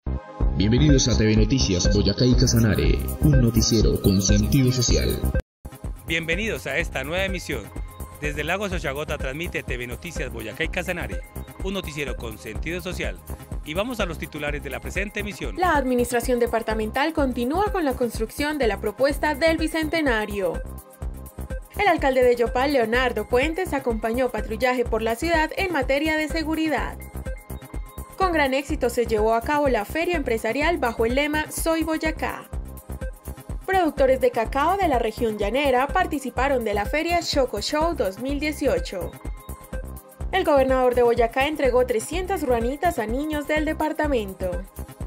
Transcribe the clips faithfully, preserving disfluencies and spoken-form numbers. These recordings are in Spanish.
Bienvenidos a T V Noticias Boyacá y Casanare, un noticiero con sentido social. Bienvenidos a esta nueva emisión. Desde Lago Xochagota transmite T V Noticias Boyacá y Casanare, un noticiero con sentido social. Y vamos a los titulares de la presente emisión. La administración departamental continúa con la construcción de la propuesta del Bicentenario. El alcalde de Yopal, Leonardo Puentes, acompañó patrullaje por la ciudad en materia de seguridad. Con gran éxito se llevó a cabo la feria empresarial bajo el lema Soy Boyacá. Productores de cacao de la región llanera participaron de la feria Choco Show dos mil dieciocho. El gobernador de Boyacá entregó trescientas ruanitas a niños del departamento.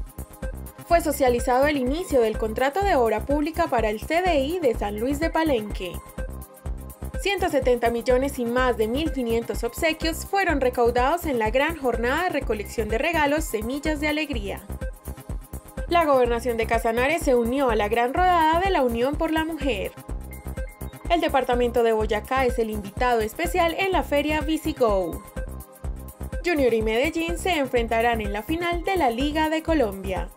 Fue socializado el inicio del contrato de obra pública para el C D I de San Luis de Palenque. ciento setenta millones y más de mil quinientos obsequios fueron recaudados en la gran jornada de recolección de regalos Semillas de Alegría. La gobernación de Casanare se unió a la gran rodada de la Unión por la Mujer. El departamento de Boyacá es el invitado especial en la feria VisiGo. Junior y Medellín se enfrentarán en la final de la Liga de Colombia.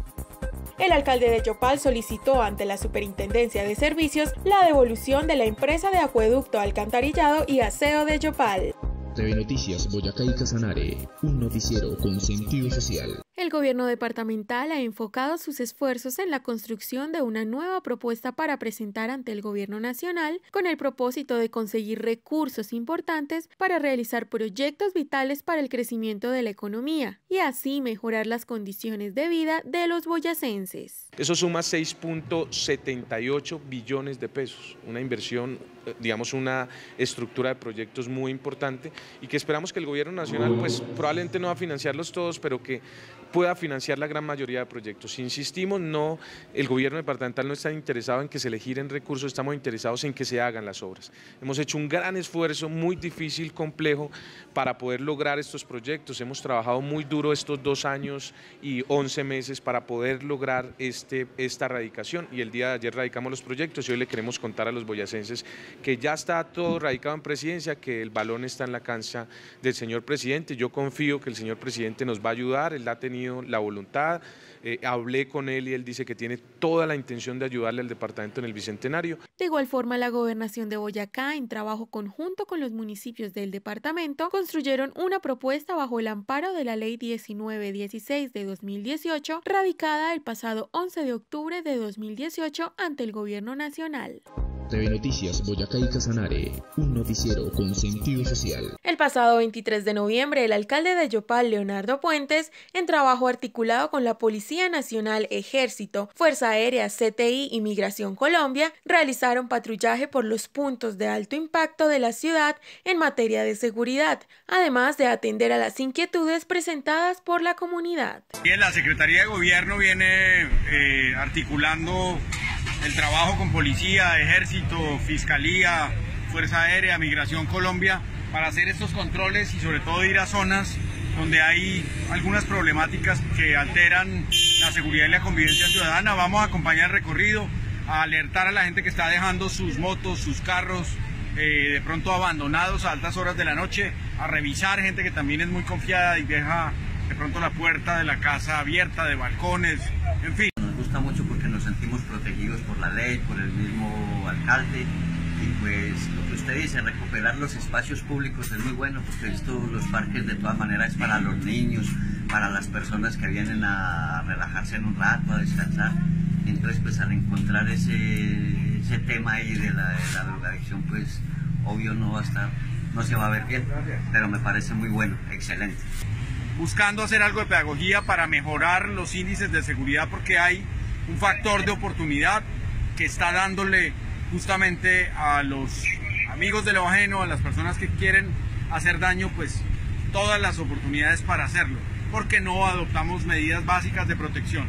El alcalde de Yopal solicitó ante la Superintendencia de Servicios la devolución de la empresa de acueducto, alcantarillado y aseo de Yopal. T V Noticias Boyacá y Casanare, un noticiero con sentido social. El gobierno departamental ha enfocado sus esfuerzos en la construcción de una nueva propuesta para presentar ante el gobierno nacional con el propósito de conseguir recursos importantes para realizar proyectos vitales para el crecimiento de la economía y así mejorar las condiciones de vida de los boyacenses. Eso suma seis punto setenta y ocho billones de pesos, una inversión, digamos una estructura de proyectos muy importante y que esperamos que el gobierno nacional pues probablemente no va a financiarlos todos, pero que pueda financiar la gran mayoría de proyectos. Insistimos, no, el gobierno departamental no está interesado en que se le giren recursos, estamos interesados en que se hagan las obras. Hemos hecho un gran esfuerzo, muy difícil, complejo, para poder lograr estos proyectos. Hemos trabajado muy duro estos dos años y once meses para poder lograr este, esta radicación y el día de ayer radicamos los proyectos y hoy le queremos contar a los boyacenses que ya está todo radicado en presidencia, que el balón está en la cancha del señor presidente. Yo confío que el señor presidente nos va a ayudar, él ha tenido la voluntad, eh, hablé con él y él dice que tiene toda la intención de ayudarle al departamento en el Bicentenario. De igual forma, la gobernación de Boyacá, en trabajo conjunto con los municipios del departamento, construyeron una propuesta bajo el amparo de la Ley diecinueve dieciséis de dos mil dieciocho, radicada el pasado once de octubre de dos mil dieciocho ante el gobierno nacional. T V Noticias Boyacá y Casanare, un noticiero con sentido social. El pasado veintitrés de noviembre, el alcalde de Yopal, Leonardo Puentes, en trabajo articulado con la Policía Nacional, Ejército, Fuerza Aérea, C T I y Migración Colombia, realizaron patrullaje por los puntos de alto impacto de la ciudad en materia de seguridad, además de atender a las inquietudes presentadas por la comunidad. Bien, la Secretaría de Gobierno viene eh, articulando el trabajo con Policía, Ejército, Fiscalía, Fuerza Aérea, Migración Colombia, para hacer estos controles y sobre todo ir a zonas donde hay algunas problemáticas que alteran la seguridad y la convivencia ciudadana. Vamos a acompañar el recorrido, a alertar a la gente que está dejando sus motos, sus carros, eh, de pronto abandonados a altas horas de la noche, a revisar gente que también es muy confiada y deja de pronto la puerta de la casa abierta, de balcones, en fin. Nos gusta mucho porque nos sentimos protegidos por la ley, por el mismo alcalde y pues lo que usted dice, recuperar los espacios públicos es muy bueno porque esto, los parques de todas maneras es para los niños, para las personas que vienen a relajarse en un rato, a descansar. Entonces pues al encontrar ese, ese tema ahí de la, de la drogadicción pues obvio no va a estar, no se va a ver bien, pero me parece muy bueno, excelente. Buscando hacer algo de pedagogía para mejorar los índices de seguridad porque hay un factor de oportunidad que está dándole justamente a los amigos de lo ajeno, a las personas que quieren hacer daño, pues todas las oportunidades para hacerlo, porque no adoptamos medidas básicas de protección.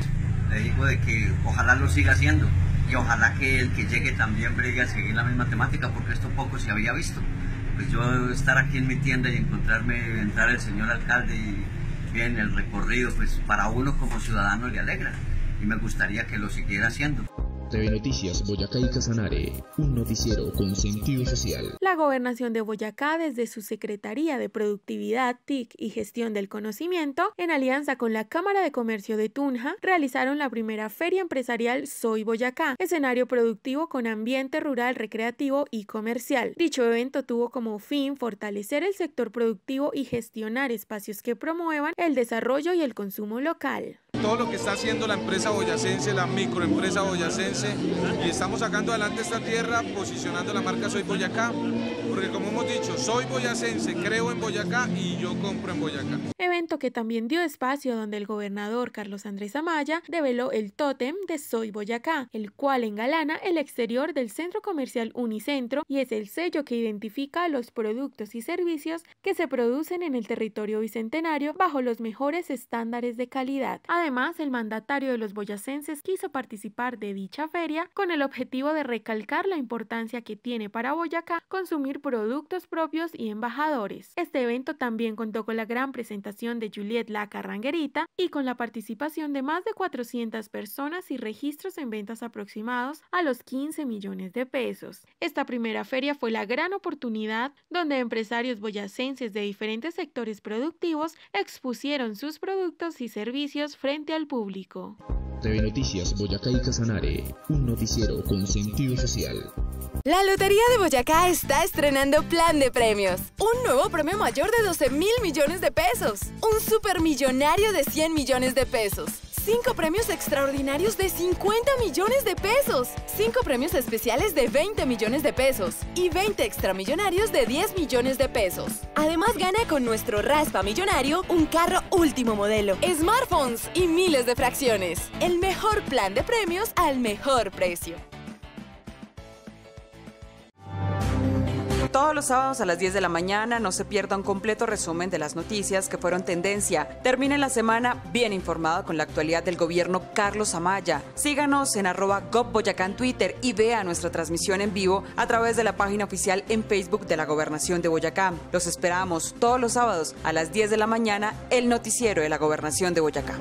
Le digo de que ojalá lo siga haciendo y ojalá que el que llegue también bregue a seguir la misma temática porque esto poco se había visto. Pues yo estar aquí en mi tienda y encontrarme, entrar el señor alcalde y bien el recorrido, pues para uno como ciudadano le alegra y me gustaría que lo siguiera haciendo. T V Noticias Boyacá y Casanare, un noticiero con sentido social. La Gobernación de Boyacá, desde su Secretaría de Productividad, T I C y Gestión del Conocimiento, en alianza con la Cámara de Comercio de Tunja, realizaron la primera feria empresarial Soy Boyacá, escenario productivo con ambiente rural, recreativo y comercial. Dicho evento tuvo como fin fortalecer el sector productivo y gestionar espacios que promuevan el desarrollo y el consumo local. Todo lo que está haciendo la empresa boyacense, la microempresa boyacense, y estamos sacando adelante esta tierra, posicionando la marca Soy Boyacá, porque como hemos dicho, soy boyacense, creo en Boyacá y yo compro en Boyacá. Evento que también dio espacio donde el gobernador Carlos Andrés Amaya develó el tótem de Soy Boyacá, el cual engalana el exterior del centro comercial Unicentro y es el sello que identifica los productos y servicios que se producen en el territorio bicentenario bajo los mejores estándares de calidad. Además, el mandatario de los boyacenses quiso participar de dicha feria con el objetivo de recalcar la importancia que tiene para Boyacá consumir productos propios y embajadores. Este evento también contó con la gran presentación de Juliet La Carranguerita y con la participación de más de cuatrocientas personas y registros en ventas aproximados a los quince millones de pesos. Esta primera feria fue la gran oportunidad donde empresarios boyacenses de diferentes sectores productivos expusieron sus productos y servicios frente al público. T V Noticias Boyacá y Casanare, un noticiero con sentido social. La Lotería de Boyacá está estrenando plan de premios. Un nuevo premio mayor de doce mil millones de pesos. Un supermillonario de cien millones de pesos. Cinco premios extraordinarios de cincuenta millones de pesos. Cinco premios especiales de veinte millones de pesos. Y veinte extramillonarios de diez millones de pesos. Además, gana con nuestro Raspa Millonario un carro último modelo, smartphones y miles de fracciones. El mejor plan de premios al mejor precio. Todos los sábados a las diez de la mañana no se pierda un completo resumen de las noticias que fueron tendencia. Termine la semana bien informado con la actualidad del gobierno Carlos Amaya. Síganos en arroba gobboyacá en Twitter y vea nuestra transmisión en vivo a través de la página oficial en Facebook de la Gobernación de Boyacá. Los esperamos todos los sábados a las diez de la mañana, el noticiero de la Gobernación de Boyacá.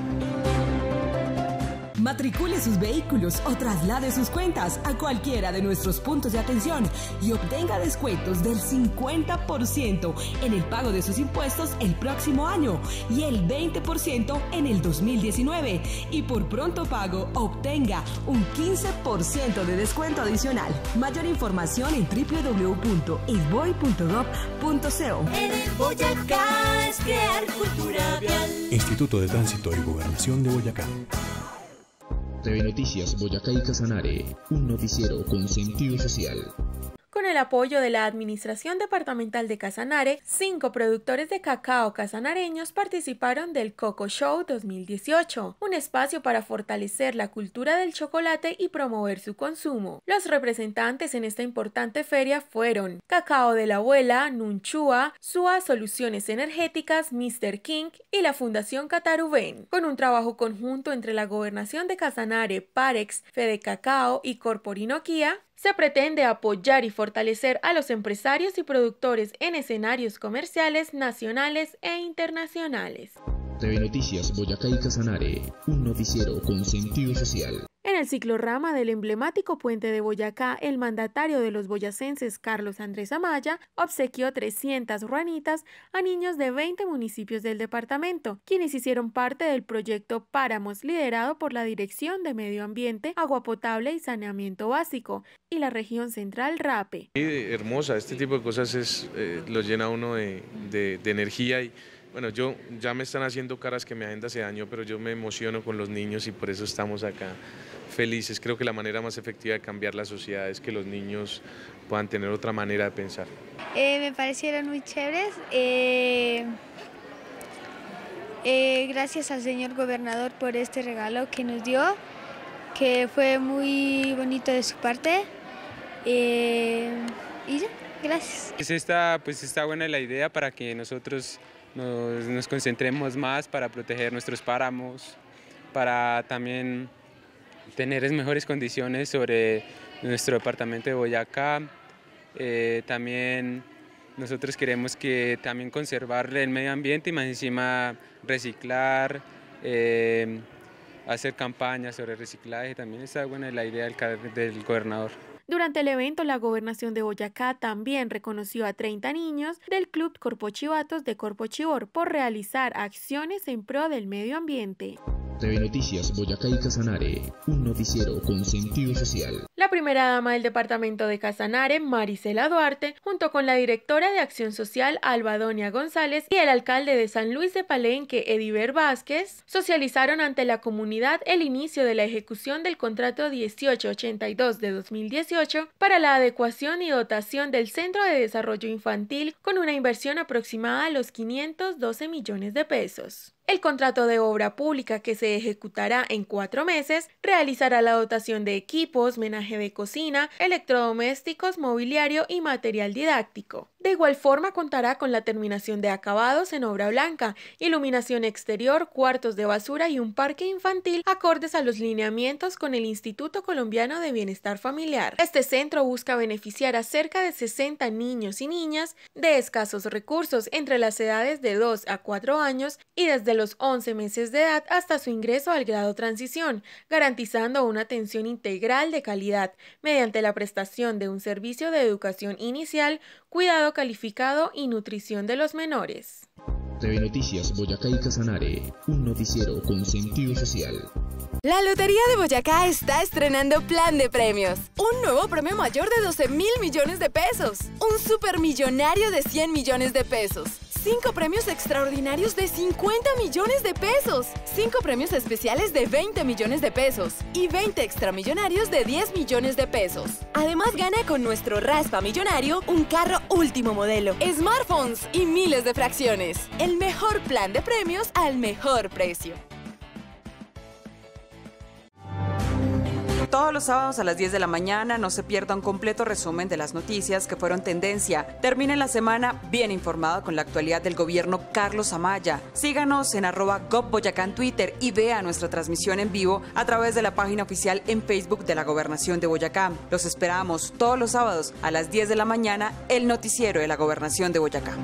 Matricule sus vehículos o traslade sus cuentas a cualquiera de nuestros puntos de atención y obtenga descuentos del cincuenta por ciento en el pago de sus impuestos el próximo año y el veinte por ciento en el dos mil diecinueve. Y por pronto pago, obtenga un quince por ciento de descuento adicional. Mayor información en w w w punto isboy punto gov punto co. En el Boyacá es crear cultura vial. Instituto de Tránsito y Gobernación de Boyacá. T V Noticias Boyacá y Casanare, un noticiero con sentido social. Con el apoyo de la Administración Departamental de Casanare, cinco productores de cacao casanareños participaron del Coco Show dos mil dieciocho, un espacio para fortalecer la cultura del chocolate y promover su consumo. Los representantes en esta importante feria fueron Cacao de la Abuela, Nunchua, Sua Soluciones Energéticas, míster King y la Fundación Catarubén. Con un trabajo conjunto entre la Gobernación de Casanare, Parex, Fede Cacao y Corporinoquía, se pretende apoyar y fortalecer a los empresarios y productores en escenarios comerciales nacionales e internacionales. T V Noticias Boyacá y Casanare, un noticiero con sentido social. En el ciclorama del emblemático puente de Boyacá, el mandatario de los boyacenses Carlos Andrés Amaya obsequió trescientas ruanitas a niños de veinte municipios del departamento, quienes hicieron parte del proyecto Páramos liderado por la Dirección de Medio Ambiente, Agua Potable y Saneamiento Básico y la región central RAPE. Hermosa, este tipo de cosas es, eh, lo llena uno de, de, de energía y bueno, yo ya me están haciendo caras que mi agenda se dañó, pero yo me emociono con los niños y por eso estamos acá felices. Creo que la manera más efectiva de cambiar la sociedad es que los niños puedan tener otra manera de pensar. Eh, me parecieron muy chéveres. Eh, eh, gracias al señor gobernador por este regalo que nos dio, que fue muy bonito de su parte. Eh, y ya, gracias. Pues está, pues está buena la idea para que nosotros Nos, nos concentremos más para proteger nuestros páramos, para también tener mejores condiciones sobre nuestro departamento de Boyacá. Eh, también nosotros queremos que también conservar el medio ambiente y más encima reciclar, eh, hacer campañas sobre reciclaje. También está buena la idea del, del gobernador. Durante el evento, la Gobernación de Boyacá también reconoció a treinta niños del Club Corpochivatos de Corpochivor por realizar acciones en pro del medio ambiente. T V Noticias Boyacá y Casanare, un noticiero con sentido social. La primera dama del departamento de Casanare, Marisela Duarte, junto con la directora de Acción Social, Albadonia González, y el alcalde de San Luis de Palenque, Ediver Vázquez, socializaron ante la comunidad el inicio de la ejecución del contrato dieciocho ochenta y dos de dos mil dieciocho para la adecuación y dotación del Centro de Desarrollo Infantil con una inversión aproximada a los quinientos doce millones de pesos. El contrato de obra pública, que se ejecutará en cuatro meses, realizará la dotación de equipos, menaje de cocina, electrodomésticos, mobiliario y material didáctico. De igual forma, contará con la terminación de acabados en obra blanca, iluminación exterior, cuartos de basura y un parque infantil acordes a los lineamientos con el Instituto Colombiano de Bienestar Familiar. Este centro busca beneficiar a cerca de sesenta niños y niñas de escasos recursos entre las edades de dos a cuatro años y desde los once meses de edad hasta su ingreso al grado transición, garantizando una atención integral de calidad mediante la prestación de un servicio de educación inicial, cuidado calificado y nutrición de los menores. T V Noticias Boyacá y Casanare, un noticiero con sentido social. La Lotería de Boyacá está estrenando plan de premios. Un nuevo premio mayor de doce mil millones de pesos. Un supermillonario de cien millones de pesos. Cinco premios extraordinarios de cincuenta millones de pesos. Cinco premios especiales de veinte millones de pesos. Y veinte extramillonarios de diez millones de pesos. Además, gana con nuestro Raspa Millonario un carro último modelo, smartphones y miles de fracciones. El mejor plan de premios al mejor precio. Todos los sábados a las diez de la mañana no se pierda un completo resumen de las noticias que fueron tendencia. Termine la semana bien informado con la actualidad del gobierno Carlos Amaya. Síganos en arroba gobboyacá en Twitter y vea nuestra transmisión en vivo a través de la página oficial en Facebook de la Gobernación de Boyacá. Los esperamos todos los sábados a las diez de la mañana, el noticiero de la Gobernación de Boyacá.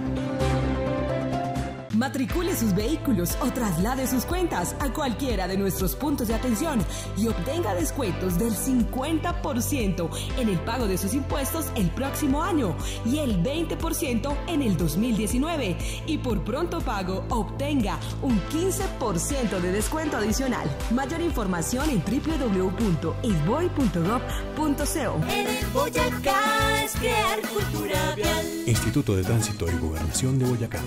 Matricule sus vehículos o traslade sus cuentas a cualquiera de nuestros puntos de atención y obtenga descuentos del cincuenta por ciento en el pago de sus impuestos el próximo año y el veinte por ciento en el dos mil diecinueve. Y por pronto pago, obtenga un quince por ciento de descuento adicional. Mayor información en w w w punto isboy punto gov punto co. En el Boyacá es crear cultura vial. Instituto de Tránsito y Gobernación de Boyacá.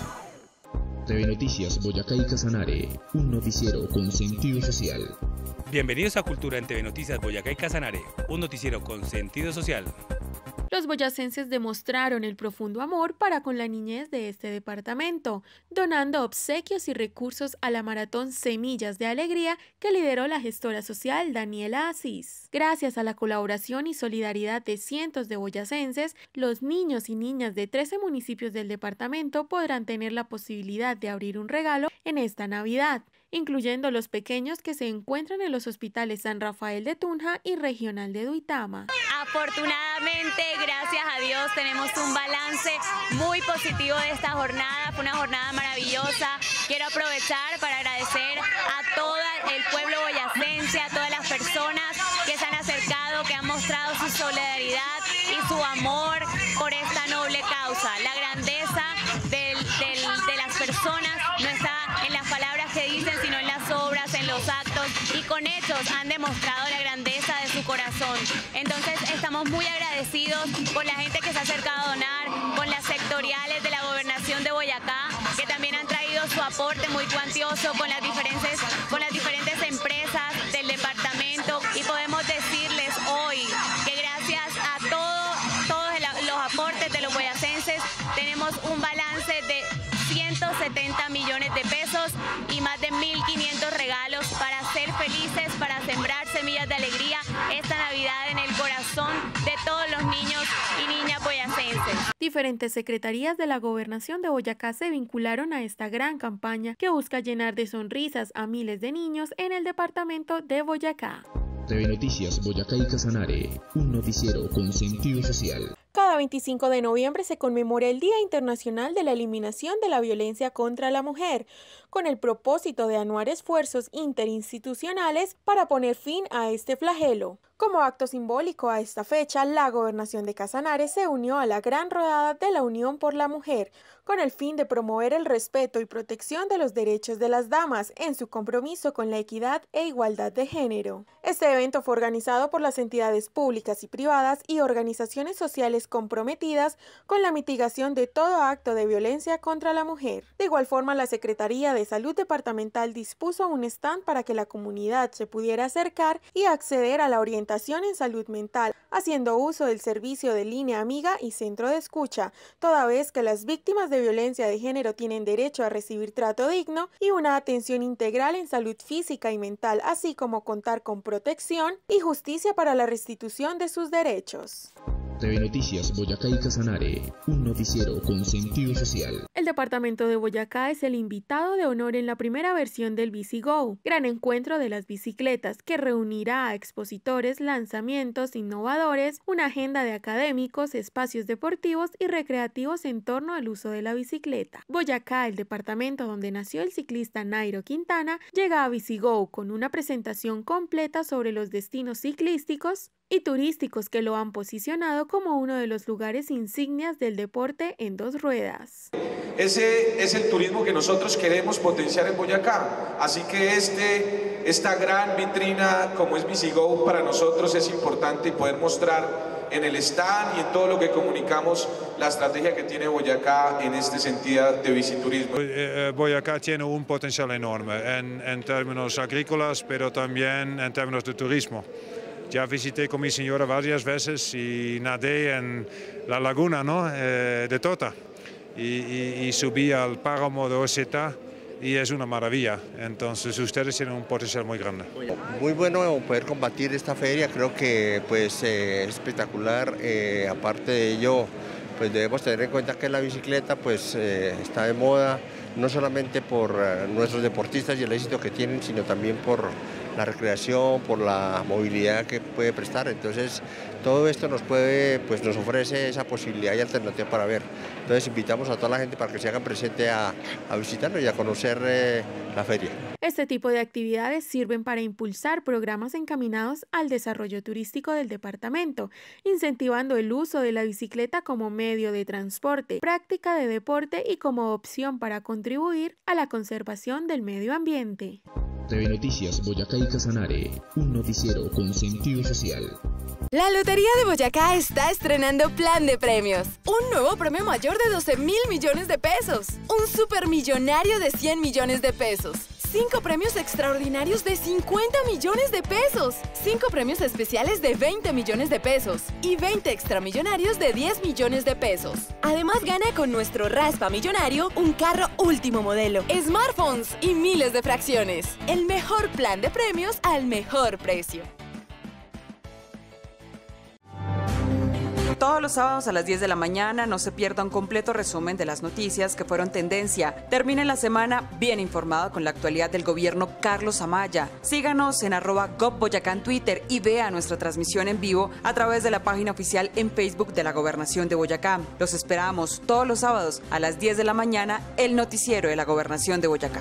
T V Noticias Boyacá y Casanare, un noticiero con sentido social. Bienvenidos a Cultura en T V Noticias Boyacá y Casanare, un noticiero con sentido social. Los boyacenses demostraron el profundo amor para con la niñez de este departamento, donando obsequios y recursos a la maratón Semillas de Alegría que lideró la gestora social Daniela Asís. Gracias a la colaboración y solidaridad de cientos de boyacenses, los niños y niñas de trece municipios del departamento podrán tener la posibilidad de abrir un regalo en esta Navidad, incluyendo los pequeños que se encuentran en los hospitales San Rafael de Tunja y Regional de Duitama. Afortunadamente, gracias a Dios, tenemos un balance muy positivo de esta jornada. Fue una jornada maravillosa. Quiero aprovechar para agradecer a todo el pueblo boyacense, a todas las personas que se han acercado, que han mostrado su solidaridad y su amor por esta noble causa. La grandeza del, del, de las personas no está en las palabras que dicen, sino en las obras, en los actos, y con hechos han demostrado la grandeza de su corazón. Entonces estamos muy agradecidos con la gente que se ha acercado a donar, con las sectoriales de la Gobernación de Boyacá, que también han traído su aporte muy cuantioso con las diferentes, con las diferentes empresas del departamento, y podemos decirles hoy que gracias a todo, todos los aportes de los boyacenses tenemos un balance de ciento setenta millones de pesos y más de mil quinientos regalos para ser felices, para sembrar semillas de alegría esta Navidad en el corazón de todos los niños y niñas boyacenses. Diferentes secretarías de la Gobernación de Boyacá se vincularon a esta gran campaña que busca llenar de sonrisas a miles de niños en el departamento de Boyacá. T V Noticias Boyacá y Casanare, un noticiero con sentido social. Cada veinticinco de noviembre se conmemora el Día Internacional de la Eliminación de la Violencia contra la Mujer, con el propósito de anuar esfuerzos interinstitucionales para poner fin a este flagelo. Como acto simbólico a esta fecha, la Gobernación de Casanare se unió a la Gran Rodada de la Unión por la Mujer, con el fin de promover el respeto y protección de los derechos de las damas en su compromiso con la equidad e igualdad de género. Este evento fue organizado por las entidades públicas y privadas y organizaciones sociales comprometidas con la mitigación de todo acto de violencia contra la mujer. De igual forma, la Secretaría de Salud Departamental dispuso un stand para que la comunidad se pudiera acercar y acceder a la orientación en salud mental, haciendo uso del servicio de línea amiga y centro de escucha, toda vez que las víctimas de violencia de género tienen derecho a recibir trato digno y una atención integral en salud física y mental, así como contar con protección y justicia para la restitución de sus derechos. T V Noticias Boyacá y Casanare, un noticiero con sentido social. El departamento de Boyacá es el invitado de honor en la primera versión del BiciGo, gran encuentro de las bicicletas que reunirá a expositores, lanzamientos innovadores, una agenda de académicos, espacios deportivos y recreativos en torno al uso de la bicicleta. Boyacá, el departamento donde nació el ciclista Nairo Quintana, llega a BiciGo con una presentación completa sobre los destinos ciclísticos y turísticos que lo han posicionado como uno de los lugares insignias del deporte en dos ruedas. Ese es el turismo que nosotros queremos potenciar en Boyacá, así que este, esta gran vitrina como es BiciGo para nosotros es importante y poder mostrar en el stand y en todo lo que comunicamos la estrategia que tiene Boyacá en este sentido de biciturismo. Boyacá tiene un potencial enorme en, en términos agrícolas, pero también en términos de turismo. Ya visité con mi señora varias veces y nadé en la laguna, ¿no? eh, de Tota y, y, y subí al páramo de Oseta y es una maravilla. Entonces ustedes tienen un potencial muy grande. Muy bueno poder combatir esta feria, creo que pues, eh, es espectacular. Eh, aparte de ello, pues debemos tener en cuenta que la bicicleta pues, eh, está de moda, no solamente por uh, nuestros deportistas y el éxito que tienen, sino también por la recreación, por la movilidad que puede prestar. Entonces, todo esto nos puede, pues nos ofrece esa posibilidad y alternativa para ver. Entonces, invitamos a toda la gente para que se hagan presente a, a visitarnos y a conocer eh, la feria. Este tipo de actividades sirven para impulsar programas encaminados al desarrollo turístico del departamento, incentivando el uso de la bicicleta como medio de transporte, práctica de deporte y como opción para contribuir a la conservación del medio ambiente. T V Noticias Boyacá y Casanare, un noticiero con sentido social. La Lotería de Boyacá está estrenando plan de premios. Un nuevo premio mayor de doce mil millones de pesos. Un supermillonario de cien millones de pesos. Cinco premios extraordinarios de cincuenta millones de pesos. Cinco premios especiales de veinte millones de pesos. Y veinte extramillonarios de diez millones de pesos. Además, gana con nuestro Raspa Millonario un carro último modelo, smartphones y miles de fracciones. El mejor plan de premios al mejor precio. Todos los sábados a las diez de la mañana no se pierda un completo resumen de las noticias que fueron tendencia. Termine la semana bien informado con la actualidad del gobierno Carlos Amaya. Síganos en arroba gobboyacá en Twitter y vea nuestra transmisión en vivo a través de la página oficial en Facebook de la Gobernación de Boyacá. Los esperamos todos los sábados a las diez de la mañana, el noticiero de la Gobernación de Boyacá.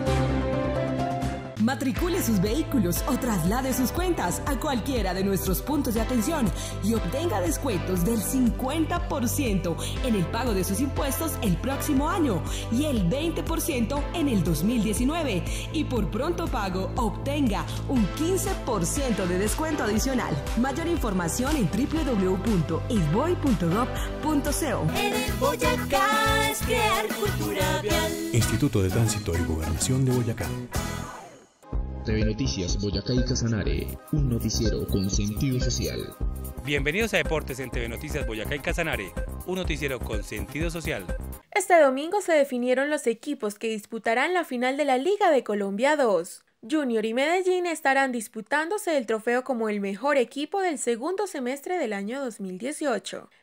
Matricule sus vehículos o traslade sus cuentas a cualquiera de nuestros puntos de atención y obtenga descuentos del cincuenta por ciento en el pago de sus impuestos el próximo año y el veinte por ciento en el dos mil diecinueve. Y por pronto pago, obtenga un quince por ciento de descuento adicional. Mayor información en w w w punto isboy punto gov punto co. En el Boyacá es crear cultura vial. Instituto de Tránsito y Gobernación de Boyacá. T V Noticias Boyacá y Casanare, un noticiero con sentido social. Bienvenidos a Deportes en T V Noticias Boyacá y Casanare, un noticiero con sentido social. Este domingo se definieron los equipos que disputarán la final de la Liga de Colombia dos. Junior y Medellín estarán disputándose el trofeo como el mejor equipo del segundo semestre del año dos mil dieciocho.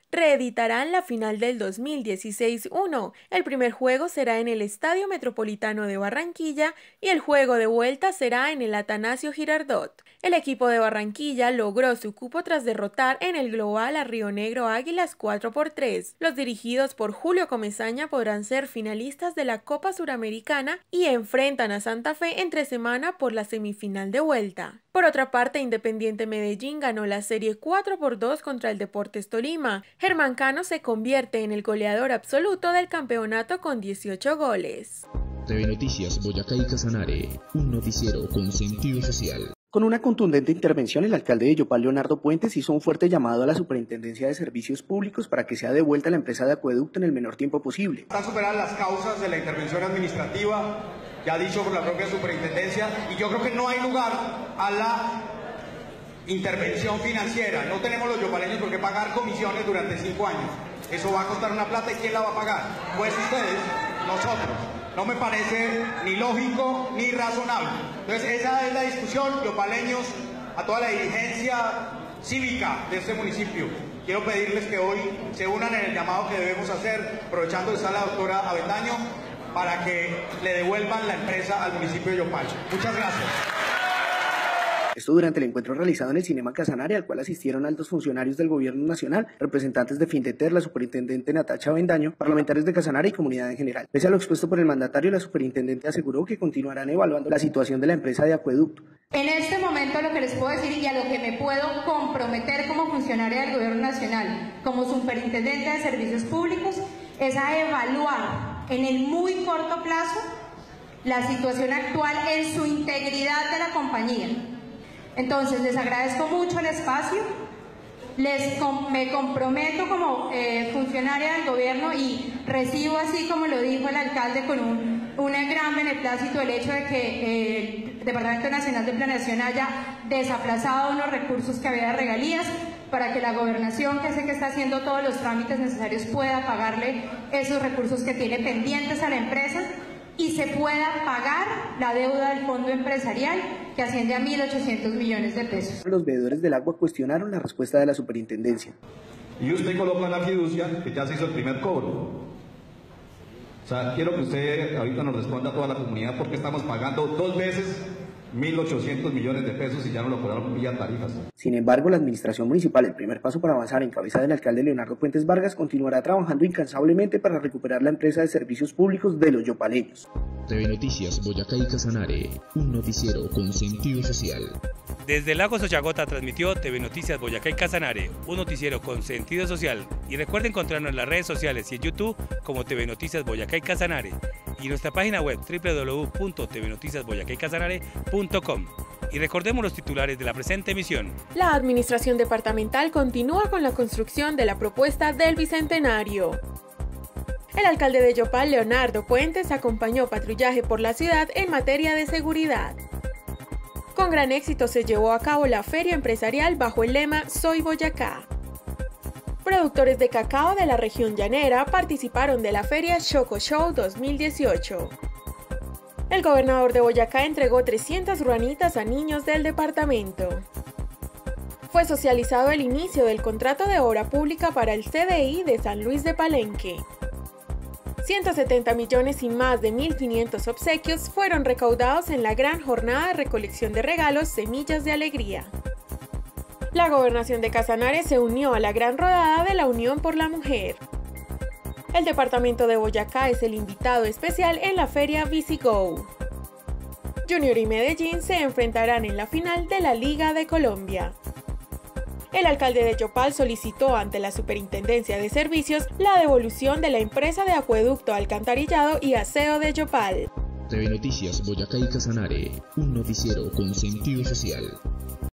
reeditarán la final del dos mil dieciséis uno. El primer juego será en el Estadio Metropolitano de Barranquilla y el juego de vuelta será en el Atanasio Girardot. El equipo de Barranquilla logró su cupo tras derrotar en el global a Río Negro Águilas cuatro por tres. Los dirigidos por Julio Comesaña podrán ser finalistas de la Copa Suramericana y enfrentan a Santa Fe entre semana por la semifinal de vuelta. Por otra parte, Independiente Medellín ganó la serie cuatro por dos contra el Deportes Tolima. Germán Cano se convierte en el goleador absoluto del campeonato con dieciocho goles. T V Noticias Boyacá y Casanare, un noticiero con sentido social. Con una contundente intervención, el alcalde de Yopal, Leonardo Puentes, hizo un fuerte llamado a la Superintendencia de Servicios Públicos para que sea devuelta la empresa de acueducto en el menor tiempo posible. Están superadas las causas de la intervención administrativa, ya dicho por la propia superintendencia, y yo creo que no hay lugar a la intervención financiera. No tenemos los yopaleños por qué pagar comisiones durante cinco años. Eso va a costar una plata, ¿y quién la va a pagar? Pues ustedes, nosotros. No me parece ni lógico ni razonable. Entonces esa es la discusión, yopaleños, a toda la dirigencia cívica de este municipio. Quiero pedirles que hoy se unan en el llamado que debemos hacer, aprovechando que está la doctora Avendaño, para que le devuelvan la empresa al municipio de Yopal. Muchas gracias. Esto durante el encuentro realizado en el Cinema Casanare, al cual asistieron altos funcionarios del Gobierno Nacional, representantes de Findeter, la superintendente Natacha Avendaño, parlamentarios de Casanare y comunidad en general. Pese a lo expuesto por el mandatario, la superintendente aseguró que continuarán evaluando la situación de la empresa de acueducto. En este momento lo que les puedo decir y a lo que me puedo comprometer como funcionaria del Gobierno Nacional, como superintendente de Servicios Públicos, es a evaluar en el muy corto plazo la situación actual en su integridad de la compañía. Entonces, les agradezco mucho el espacio, les com me comprometo como eh, funcionaria del gobierno y recibo, así como lo dijo el alcalde, con un, un gran beneplácito el hecho de que eh, el Departamento Nacional de Planeación haya desaplazado unos recursos que había de regalías para que la gobernación, que sé que está haciendo todos los trámites necesarios, pueda pagarle esos recursos que tiene pendientes a la empresa y se pueda pagar la deuda del fondo empresarial, que asciende a mil ochocientos millones de pesos. Los veedores del agua cuestionaron la respuesta de la superintendencia. Y usted coloca en la fiducia que ya se hizo el primer cobro. O sea, quiero que usted ahorita nos responda a toda la comunidad porque estamos pagando dos veces mil ochocientos millones de pesos y ya no lo cobraron vía tarifas. Sin embargo, la administración municipal, el primer paso para avanzar en cabeza del alcalde Leonardo Puentes Vargas, continuará trabajando incansablemente para recuperar la empresa de servicios públicos de los yopaleños. T V Noticias Boyacá y Casanare, un noticiero con sentido social. Desde Lagos Ochagota transmitió T V Noticias Boyacá y Casanare, un noticiero con sentido social. Y recuerda encontrarnos en las redes sociales y en YouTube como T V Noticias Boyacá y Casanare y nuestra página web doble u doble u doble u punto t v noticias boyacá y casanare punto com. Y recordemos los titulares de la presente emisión. La administración departamental continúa con la construcción de la propuesta del Bicentenario. El alcalde de Yopal, Leonardo Puentes, acompañó patrullaje por la ciudad en materia de seguridad. Con gran éxito se llevó a cabo la feria empresarial bajo el lema Soy Boyacá. Productores de cacao de la región llanera participaron de la feria Choco Show dos mil dieciocho. El gobernador de Boyacá entregó trescientas ruanitas a niños del departamento. Fue socializado el inicio del contrato de obra pública para el C D I de San Luis de Palenque. ciento setenta millones y más de mil quinientos obsequios fueron recaudados en la gran jornada de recolección de regalos Semillas de Alegría. La gobernación de Casanare se unió a la gran rodada de la Unión por la Mujer. El departamento de Boyacá es el invitado especial en la feria VisiGo. Junior y Medellín se enfrentarán en la final de la Liga de Colombia. El alcalde de Yopal solicitó ante la Superintendencia de Servicios la devolución de la empresa de acueducto, alcantarillado y aseo de Yopal. T V Noticias Boyacá y Casanare, un noticiero con sentido social.